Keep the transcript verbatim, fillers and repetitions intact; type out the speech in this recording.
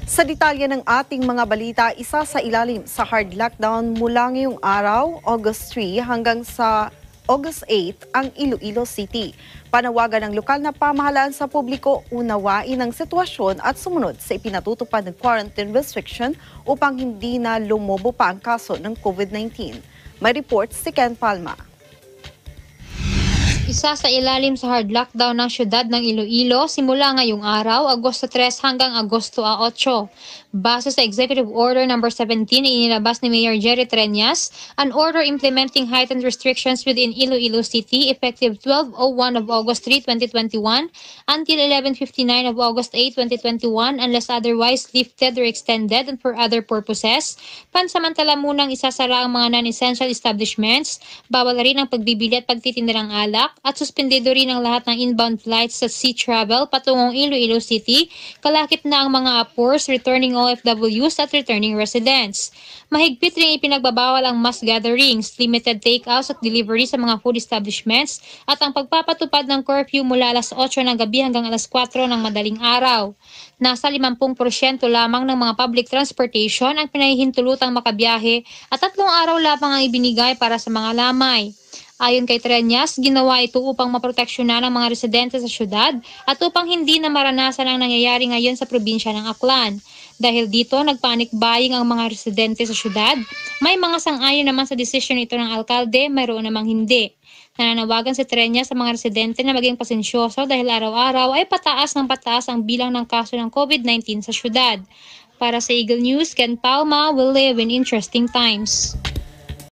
Sa detalye ng ating mga balita, isa sa ilalim sa hard lockdown mula ngayong araw, August three hanggang sa August eight ang Iloilo City. Panawagan ng lokal na pamahalaan sa publiko unawain ang sitwasyon at sumunod sa ipinatutupad ng quarantine restriction upang hindi na lumobo pa ang kaso ng COVID nineteen. May report si Ken Palma. Isa sa ilalim sa hard lockdown ng siyudad ng Iloilo simula ngayong araw, Agosto three hanggang Agosto eight. Base sa Executive Order number seventeen na inilabas ni Mayor Jerry Treñas, an order implementing heightened restrictions within Iloilo City effective twelve oh one of August three, twenty twenty-one until eleven fifty-nine of August eight, twenty twenty-one unless otherwise lifted or extended and for other purposes. Pansamantala munang isasara ang mga non-essential establishments, bawal rin ang pagbibili at pagtitinda ng alak, at suspendido rin ang lahat ng inbound flights sa sea travel patungong Iloilo City, kalakip na ang mga apors, returning O F Ws at returning residents. Mahigpit rin ipinagbabawal ang mass gatherings, limited takeouts at delivery sa mga food establishments at ang pagpapatupad ng curfew mula alas eight ng gabi hanggang alas four ng madaling araw. Nasa fifty percent lamang ng mga public transportation ang pinahihintulutang makabiyahe at tatlong araw lamang ang ibinigay para sa mga lamay. Ayon kay Treñas, ginawa ito upang maproteksyonan ang mga residente sa syudad at upang hindi na maranasan ang nangyayari ngayon sa probinsya ng Aklan. Dahil dito, nagpanic buying ang mga residente sa syudad. May mga sang-ayon naman sa desisyon ito ng alkalde, mayroon namang hindi. Nananawagan si Treñas sa mga residente na maging pasensyoso dahil araw-araw ay pataas ng pataas ang bilang ng kaso ng COVID nineteen sa syudad. Para sa Eagle News, Ken Palma will live in interesting times.